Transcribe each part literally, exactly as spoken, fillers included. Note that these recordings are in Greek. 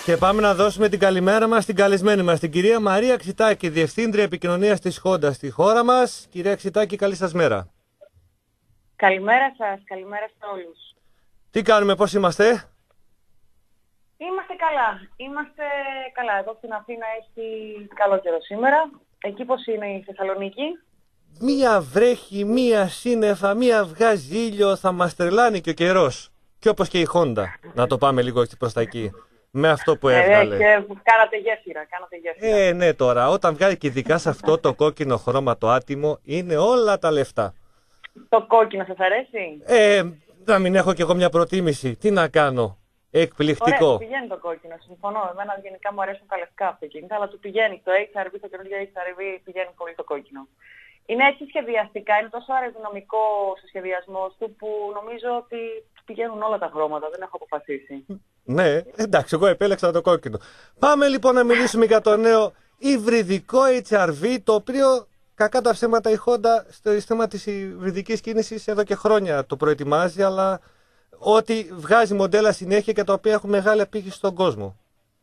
Και πάμε να δώσουμε την καλημέρα μας στην καλεσμένη μας, την κυρία Μαρία Ξητάκη, Διευθύντρια Επικοινωνίας της Honda στη χώρα μας. Κυρία Ξητάκη, καλή σας μέρα. Καλημέρα σας, καλημέρα σε όλους. Τι κάνουμε, πώς είμαστε? Είμαστε καλά, είμαστε καλά. Εδώ στην Αθήνα έχει καλό καιρό σήμερα. Εκεί πώς είναι η Θεσσαλονίκη? Μία βρέχει, μία σύννεφα, μία βγάζει ήλιο, θα μας τρελάνει και ο καιρός. Και όπως και η Honda, να το πάμε λίγο προς τα εκεί. Με αυτό που έβγαλε. Ε, και κάνατε γέφυρα, κάνατε γέφυρα. Ε, ναι, τώρα, όταν βγάλει και ειδικά σε αυτό το κόκκινο χρώμα το άτιμο, είναι όλα τα λεφτά. Το κόκκινο σας αρέσει? Ε, να μην έχω κι εγώ μια προτίμηση. Τι να κάνω. Εκπληκτικό. Ωραία, πηγαίνει το κόκκινο, συμφωνώ. Εμένα γενικά μου αρέσουν τα λευκά αυτοκίνητα, αλλά του πηγαίνει το έιτς αρ βι, το καινούργιο έιτς αρ βι πηγαίνει πολύ το κόκκινο. Είναι έτσι σχεδιαστικά, είναι τόσο αεροδυναμικό ο σχεδιασμός του που νομίζω ότι πηγαίνουν όλα τα χρώματα, δεν έχω αποφασίσει. Ναι, εντάξει, εγώ επέλεξα το κόκκινο. Πάμε λοιπόν να μιλήσουμε για το νέο υβριδικό έιτς αρ βι, το οποίο κακά τα ψέματα η Honda στο σύστημα της υβριδικής κίνησης εδώ και χρόνια το προετοιμάζει, αλλά ότι βγάζει μοντέλα συνέχεια και τα οποία έχουν μεγάλη απήχηση στον κόσμο.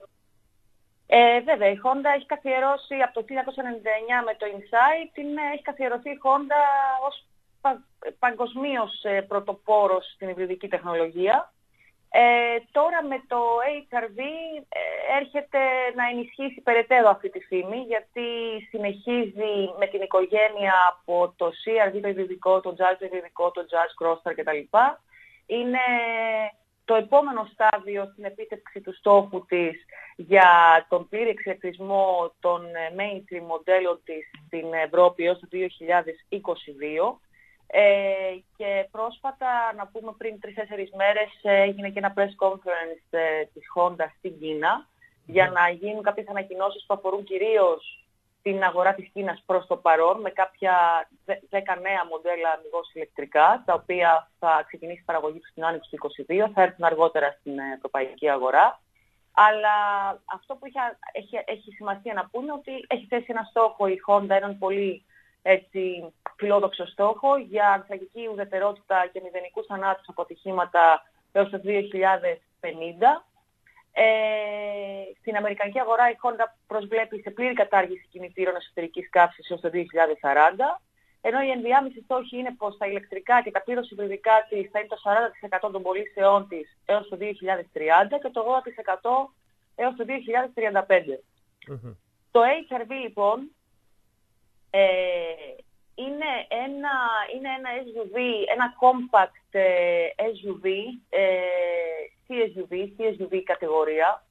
Ε, βέβαια, η Honda έχει καθιερώσει από το χίλια εννιακόσια ενενήντα εννιά με το Insight, είναι, έχει καθιερωθεί η Honda ως πα, παγκοσμίως ε, πρωτοπόρος στην υβριδική τεχνολογία. Ε, τώρα με το έιτς αρ βι ε, έρχεται να ενισχύσει περαιτέρω αυτή τη φήμη, γιατί συνεχίζει με την οικογένεια από το σι αρ βι το υβριδικό, το Jazz το υβριδικό, το Jazz Crosster κτλ. Είναι το επόμενο στάδιο στην επίτευξη του στόχου της για τον πλήρη εξελεκτρισμό των mainstream μοντέλων της στην Ευρώπη έως το δύο χιλιάδες είκοσι δύο. Ε, και πρόσφατα, να πούμε πριν τρεις-τέσσερις μέρες, έγινε και ένα press conference ε, της Honda στην Κίνα για να γίνουν κάποιες ανακοινώσεις που αφορούν κυρίως την αγορά της Κίνας προς το παρόν, με κάποια δέκα νέα μοντέλα αμυγός ηλεκτρικά, τα οποία θα ξεκινήσει η παραγωγή τους στην άνοιξη του είκοσι δύο, θα έρθουν αργότερα στην ευρωπαϊκή αγορά. Αλλά αυτό που έχει, έχει, έχει σημασία να πούμε ότι έχει θέσει ένα στόχο η Honda, έναν πολύ έτσι, φιλόδοξο στόχο για ανθρακική ουδετερότητα και μηδενικούς θανάτους από ατυχήματα έως το δύο χιλιάδες πενήντα. Ε, στην αμερικανική αγορά η Honda προσβλέπει σε πλήρη κατάργηση κινητήρων εσωτερικής καύσης έως το δύο χιλιάδες σαράντα, ενώ η ενδιάμεση στόχη είναι πως τα ηλεκτρικά και τα πλήρως υβριδικά της θα είναι το σαράντα τοις εκατό των πωλήσεών της έως το δύο χιλιάδες τριάντα και το ογδόντα τοις εκατό έως το δύο χιλιάδες τριάντα πέντε. Mm-hmm. Το έιτς αρ βι λοιπόν ε, είναι ένα, είναι ένα ες γιου βι, ένα compact ε, ες γιου βι, ε, σι ες γιου βι, σι ες γιου βι κατηγορία.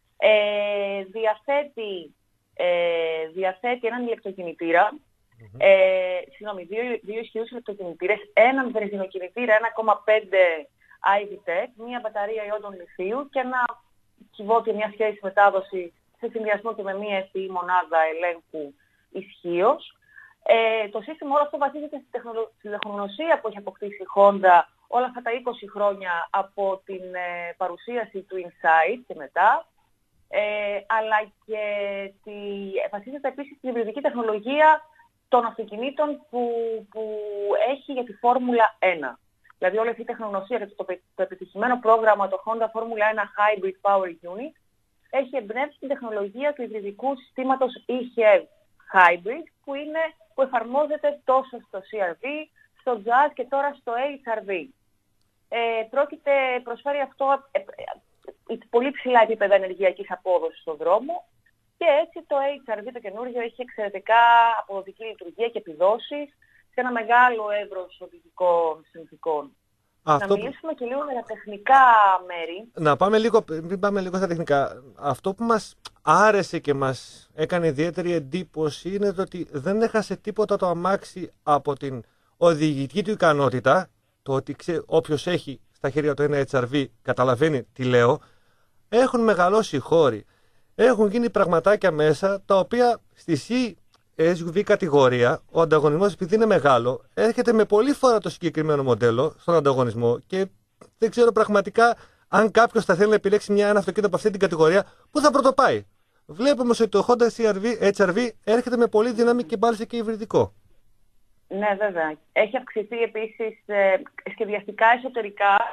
Ε, διαθέτει, ε, διαθέτει έναν ηλεκτροκινητήρα, mm-hmm. ε, συγγνώμη, δύο, δύο ισχυρούς ηλεκτροκινητήρες, έναν βενζινοκινητήρα ένα κόμμα πέντε άι βι Tech, μία μπαταρία ιόντων λιθίου και ένα κυβότιο, μια σχέση μετάδοση σε συνδυασμό και με μία εφ ι μονάδα ελέγχου ισχύως. Ε, το σύστημα όλο αυτό βασίζεται στη, τεχνολο... στη τεχνογνωσία που έχει αποκτήσει η Honda όλα αυτά τα είκοσι χρόνια από την ε, παρουσίαση του Insight και μετά, ε, αλλά και τη... βασίζεται επίσης στην υβριδική τεχνολογία των αυτοκινήτων που, που έχει για τη Φόρμουλα ένα. Δηλαδή όλη αυτή η τεχνογνωσία και το, το, το επιτυχημένο πρόγραμμα, το Honda Φόρμουλα ένα Hybrid Power Unit, έχει εμπνεύσει την τεχνολογία του υβριδικού συστήματος e-HEV Hybrid, που, είναι, που εφαρμόζεται τόσο στο σι αρ βι, στο Jazz και τώρα στο έιτς αρ βι. Ε, πρόκειται, προσφέρει αυτό ε, ε, πολύ ψηλά επίπεδα ενεργειακής απόδοσης στον δρόμο και έτσι το έιτς αρ βι το καινούργιο έχει εξαιρετικά αποδοτική λειτουργία και επιδόσεις σε ένα μεγάλο εύρος οδηγικών συνθηκών. Αυτό... Να μιλήσουμε και λίγο για τα τεχνικά μέρη. Να πάμε λίγο, μην πάμε λίγο στα τεχνικά. Αυτό που μας άρεσε και μας έκανε ιδιαίτερη εντύπωση είναι το ότι δεν έχασε τίποτα το αμάξι από την οδηγητική του ικανότητα, το ότι ξέ, όποιος έχει στα χέρια του ένα έιτς αρ βι καταλαβαίνει τι λέω. Έχουν μεγαλώσει οι χώροι. Έχουν γίνει πραγματάκια μέσα τα οποία στη σι ες γιου βι κατηγορία ο ανταγωνισμός, επειδή είναι μεγάλο, έρχεται με πολύ φορά το συγκεκριμένο μοντέλο στον ανταγωνισμό και δεν ξέρω πραγματικά αν κάποιος θα θέλει να επιλέξει μια, ένα αυτοκίνητο από αυτή την κατηγορία, πού θα πρωτοπάει. Βλέπουμε όμως ότι το Honda σι αρ βι, έιτς αρ βι έρχεται με πολύ δύναμη και μάλιστα και υβριδικό. Ναι, βέβαια. Έχει αυξηθεί επίσης ε, σχεδιαστικά εσωτερικά.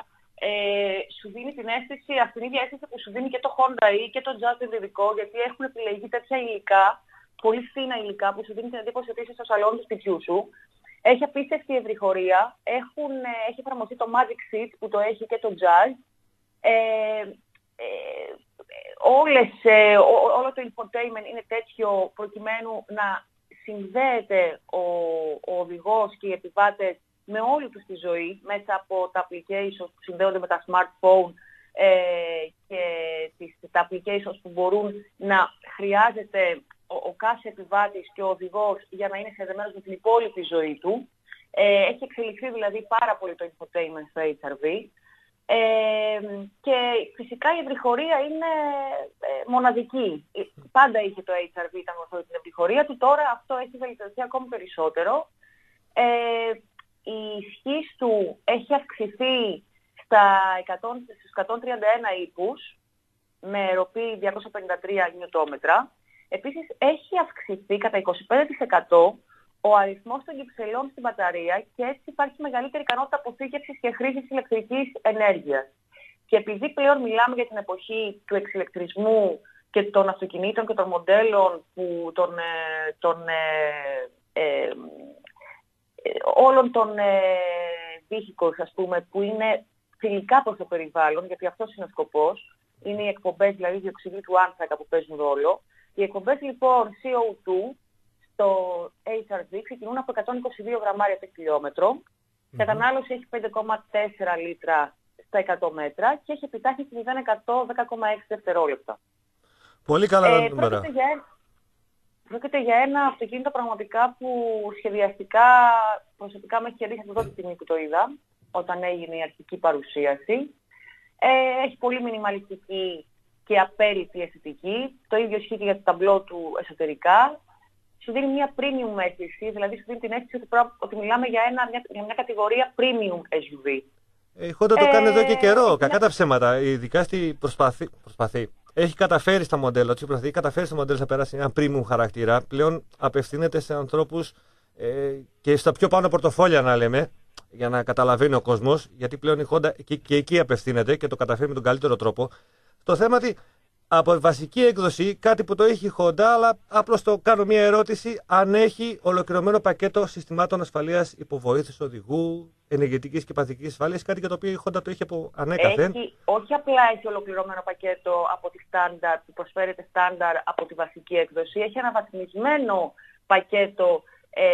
ε, σου δίνει την αίσθηση, αυτήν την ίδια αίσθηση που σου δίνει και το Honda E και το Jazz υβριδικό, γιατί έχουν επιλεγεί τέτοια υλικά, πολύ φθήνα υλικά, που σου δίνει την εντύπωση ότι είσαι στο σαλόνι του σπιτιού σου. Έχει απίστευτη ευρυχωρία, έχουν, έχει εφαρμοστεί το Magic Seat που το έχει και το Jazz. Ε, ε, όλες, ε, ό, όλο το infotainment είναι τέτοιο προκειμένου να συνδέεται ο, ο οδηγός και οι επιβάτες με όλη τους τη ζωή μέσα από τα applications που συνδέονται με τα smartphone ε, και τις, τα applications που μπορούν να χρειάζεται ο, ο κάθε επιβάτης και ο οδηγός για να είναι συνδεδεμένος με την υπόλοιπη ζωή του. Ε, έχει εξελιχθεί δηλαδή πάρα πολύ το infotainment στο έιτς αρ βι. Ε, και φυσικά η ευρυχωρία είναι ε, μοναδική. Πάντα είχε το έιτς αρ βι, ήταν ορθό την ευρυχωρία του, τώρα αυτό έχει βελτιωθεί ακόμη περισσότερο. Ε, η ισχύς του έχει αυξηθεί στα εκατό, στους εκατόν τριάντα ένα ύπους με ροπή διακόσια πενήντα τρία νιουτόμετρα. Επίσης έχει αυξηθεί κατά είκοσι πέντε τοις εκατό ο αριθμός των κυψελών στην μπαταρία και έτσι υπάρχει μεγαλύτερη ικανότητα αποθήκευσης και χρήσης ηλεκτρικής ενέργειας. Και επειδή πλέον μιλάμε για την εποχή του εξηλεκτρισμού και των αυτοκινήτων και των μοντέλων που των, των, ε, ε, όλων των ε, vehicles, ας πούμε, που είναι φιλικά προς το περιβάλλον, γιατί αυτός είναι ο σκοπός, είναι οι εκπομπές δηλαδή διοξιδίου του άνθρακα που παίζουν ρόλο. Οι εκπομπές λοιπόν σι ο δύο στο έιτς αρ βι ξεκινούν από εκατόν είκοσι δύο γραμμάρια per χιλιόμετρο, mm-hmm. κατανάλωση έχει πέντε κόμμα τέσσερα λίτρα στα εκατό μέτρα και έχει επιτάχυνση μηδέν εκατό δέκα κόμμα έξι δευτερόλεπτα. Πολύ καλά ε, νούμερα. Πρόκειται για, πρόκειται για ένα αυτοκίνητο πραγματικά που σχεδιαστικά προσωπικά με έχει κερδίσει από τότε τη στιγμή που το είδα, όταν έγινε η αρχική παρουσίαση. Ε, έχει πολύ μινιμαλιστική και απέρριτη αισθητική. Το ίδιο ισχύει και για το ταμπλό του εσωτερικά. Σου δίνει μια premium αίσθηση, δηλαδή σου δίνει την αίσθηση ότι, προ... ότι μιλάμε για, ένα, μια, για μια κατηγορία premium ες γιου βι. Η Honda το κάνει εδώ και καιρό, ε, κακά τα ψέματα. Ειδικά στη προσπαθή, προσπαθεί. Έχει καταφέρει στα μοντέλα του, έχει καταφέρει στα μοντέλα να περάσει ένα premium χαρακτήρα. Πλέον απευθύνεται σε ανθρώπους ε, και στα πιο πάνω πορτοφόλια, να λέμε, για να καταλαβαίνει ο κόσμος, γιατί πλέον η Honda και, και εκεί απευθύνεται και το καταφέρει με τον καλύτερο τρόπο. Το θέμα ότι από βασική έκδοση, κάτι που το έχει η Honda, αλλά απλώς το κάνω μια ερώτηση, αν έχει ολοκληρωμένο πακέτο συστημάτων ασφαλείας υποβοήθησης οδηγού, ενεργητικής και παθητικής ασφάλειας, κάτι για το οποίο η Honda το έχει από ανέκαθεν. Έχει, όχι απλά έχει ολοκληρωμένο πακέτο από τη στάνταρ, που προσφέρεται στάνταρ από τη βασική έκδοση, έχει αναβαθμισμένο πακέτο ε,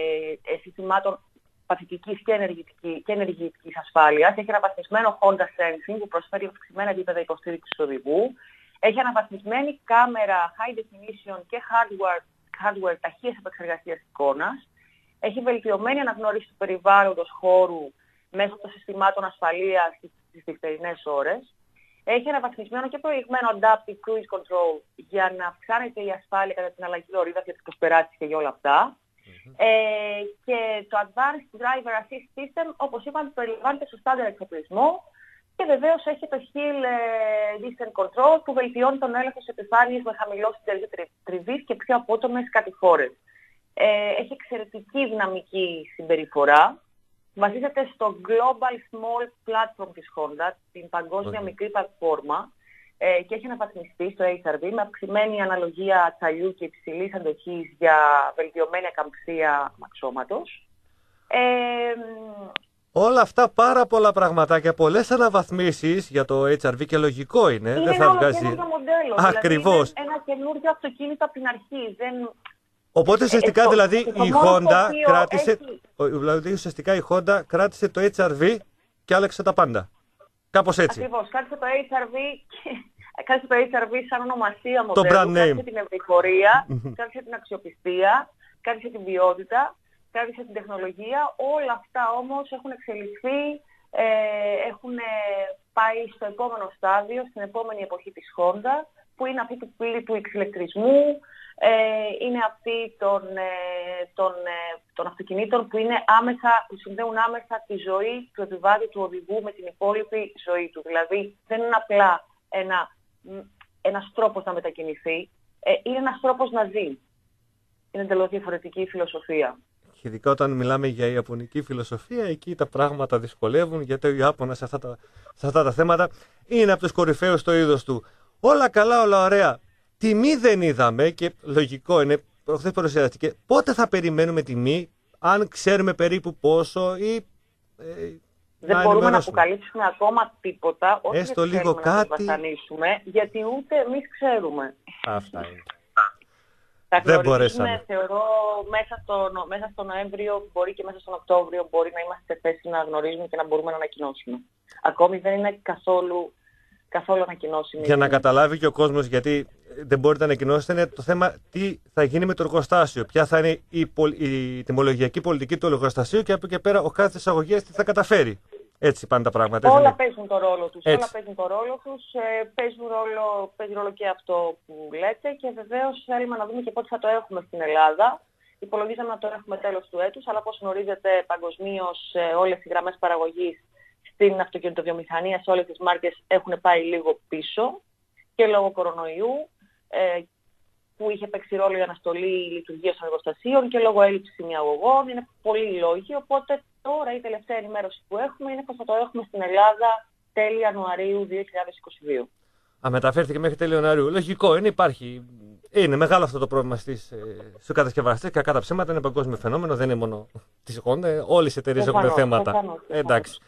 ε, συστημάτων παθητικής και, ενεργητική, και ενεργητικής ασφάλειας, έχει αναβαθμισμένο Honda Sensing που προσφέρει αυξημένα επίπεδα υποστήριξης οδηγού. Έχει αναβαθμισμένη κάμερα high definition και hardware, hardware ταχείας επεξεργασίας εικόνας. Έχει βελτιωμένη αναγνώριση του περιβάλλοντος χώρου μέσω των συστημάτων ασφαλείας στις νυχτερινές ώρες. Έχει αναβαθμισμένο και προηγμένο Adaptive Cruise Control για να αυξάνεται η ασφάλεια κατά την αλλαγή λωρίδας για τις προσπεράσεις και για όλα αυτά. Mm-hmm. Ε, και το Advanced Driver Assist System, όπως είπαμε, περιλαμβάνεται στο στάνταρ εξοπλισμό. Και βεβαίως έχει το Hill Distance Control που βελτιώνει τον έλεγχο της επιφάνειας με χαμηλό συντελείο τριβής και πιο απότομες κατηφόρες. Ε, έχει εξαιρετική δυναμική συμπεριφορά. Βασίζεται στο Global Small Platform της Honda, την παγκόσμια okay. μικρή πλατφόρμα, ε, και έχει αναβαθμιστεί στο έιτς αρ βι με αυξημένη αναλογία τσαλιού και υψηλής αντοχής για βελτιωμένη ακαμψία αξώματος. Ε, Όλα αυτά πάρα πολλά πραγματάκια, πολλές αναβαθμίσεις για το έιτς αρ βι και λογικό είναι. Είναι δεν θα ένα βγάζει. μοντέλο. Ακριβώς. Δηλαδή είναι ένα καινούργιο αυτοκίνητο από την αρχή. Δεν... Οπότε ουσιαστικά ε, δηλαδή το, η το Honda κράτησε, έχει... δηλαδή ουσιαστικά η Honda κράτησε το έιτς αρ βι και άλλαξε τα πάντα. Κάπως έτσι. Ακριβώς. Κράτησε το έιτς αρ βι και... κράτησε το έιτς αρ βι σαν ονομασία μοντέλου. Το brand name. Κράτησε την ευρυχωρία, κράτησε την αξιοπιστία, κράτησε την ποιότητα, κράτησε την τεχνολογία. Όλα αυτά όμως έχουν εξελιχθεί, ε, έχουν πάει στο επόμενο στάδιο, στην επόμενη εποχή της Honda, που είναι αυτή του πύλη του εξηλεκτρισμού, ε, είναι αυτή των, ε, των, ε, των αυτοκινήτων που, είναι άμεσα, που συνδέουν άμεσα τη ζωή του επιβάτη, του οδηγού με την υπόλοιπη ζωή του. Δηλαδή δεν είναι απλά ένα, ένας τρόπος να μετακινηθεί, ε, είναι ένας τρόπος να ζει. Είναι εντελώς διαφορετική η φιλοσοφία. Και ειδικά όταν μιλάμε για ιαπωνική φιλοσοφία, εκεί τα πράγματα δυσκολεύουν, γιατί ο Ιάπωνας σε αυτά τα, σε αυτά τα θέματα είναι από τους κορυφαίους στο είδος του. Όλα καλά, όλα ωραία. Τιμή δεν είδαμε και λογικό είναι, προχθές παρουσιάστηκε. Πότε θα περιμένουμε τιμή, αν ξέρουμε περίπου πόσο ή... Ε, δεν να μπορούμε να αποκαλύψουμε ακόμα τίποτα, όχι έστω γιατί λίγο θέλουμε κάτι... να το βασανίσουμε, γιατί ούτε εμείς ξέρουμε. Αυτά είναι. Τα δεν μπορέσαμε. Θεωρώ μέσα στο, μέσα στο Νοέμβριο, μπορεί και μέσα στον Οκτώβριο, μπορεί να είμαστε σε θέση να γνωρίζουμε και να μπορούμε να ανακοινώσουμε. Ακόμη δεν είναι καθόλου, καθόλου ανακοινώσιμη. Για να καταλάβει και ο κόσμος, γιατί δεν μπορείτε να ανακοινώσετε, είναι το θέμα τι θα γίνει με το εργοστάσιο. Ποια θα είναι η, η, η τιμολογιακή πολιτική του εργοστασίου και από εκεί και πέρα ο κάθε εισαγωγέας τι θα καταφέρει. Έτσι πάνε τα πράγματα. Όλα είναι. παίζουν το ρόλο τους. Έτσι. Όλα παίζουν το ρόλο τους. Ε, παίζουν ρόλο, παίζει ρόλο και αυτό που λέτε και βεβαίως θέλουμε να δούμε και πότε θα το έχουμε στην Ελλάδα. Υπολογίζαμε να το έχουμε τέλος του έτους, αλλά όπως γνωρίζετε παγκοσμίως ε, όλες οι γραμμές παραγωγής στην αυτοκινητοβιομηχανία, σε όλες τις μάρκες έχουν πάει λίγο πίσω και λόγω κορονοϊού ε, που είχε παίξει ρόλο η αναστολή λειτουργίας των εργοστασίων και λόγω έλλειψης ημιαγωγών. Είναι πολλοί λόγοι, οπότε τώρα η τελευταία ενημέρωση που έχουμε είναι πως θα το έχουμε στην Ελλάδα τέλη Ιανουαρίου δύο χιλιάδες είκοσι δύο. Α, μεταφέρθηκε μέχρι τέλη Ιανουαρίου. Λογικό είναι, υπάρχει. Είναι μεγάλο αυτό το πρόβλημα στις, ε, στους κατασκευαστές. Κακά τα ψέματα είναι παγκόσμιο φαινόμενο, δεν είναι μόνο της Honda. Όλες οι εταιρείες έχουν θέματα. Προφανώς, Εντάξει.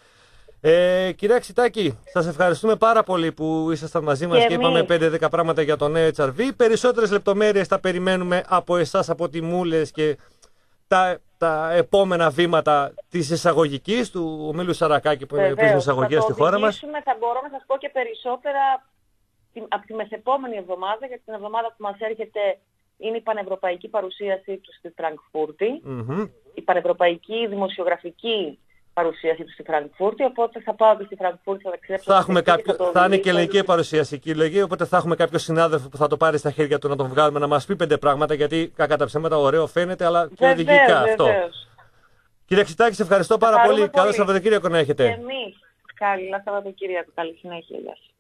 Ε, κυρία Ξητάκη, σας ευχαριστούμε πάρα πολύ που ήσασταν μαζί μας και, και είπαμε πέντε δέκα πράγματα για το νέο έιτς αρ βι. Περισσότερες λεπτομέρειες τα περιμένουμε από εσάς, από τιμούλες και τα, τα επόμενα βήματα της εισαγωγικής του ομίλου Σαρακάκη που είναι επίσης εισαγωγές στη χώρα μας. Θα μπορώ να σας πω και περισσότερα από τη μεθεπόμενη εβδομάδα, γιατί την εβδομάδα που μας έρχεται είναι η πανευρωπαϊκή παρουσίασή του στη Φραγκφούρτη, Mm-hmm. η πανευρωπαϊκή δημοσιογραφική παρουσίαση του στη Φραγκφούρτη, οπότε θα πάω και στη Φραγκφούρτη, θα ταξιδέψω. Θα, έχουμε κάποιο, θα, θα είναι και ελληνική παρουσιαστική λογή, οπότε θα έχουμε κάποιο συνάδελφο που θα το πάρει στα χέρια του να τον βγάλουμε να μας πει πέντε πράγματα, γιατί κακά τα ψέματα ωραίο φαίνεται, αλλά και βεβαίως, οδηγικά αυτό. Βεβαίως. Κύριε Ξητάκη, σε ευχαριστώ πάρα πολύ. Καλό Σαββατοκύριακο να έχετε. Και εμείς. Καλά Σαββατοκύριακο. Καλή συνέχεια. Γεια σας.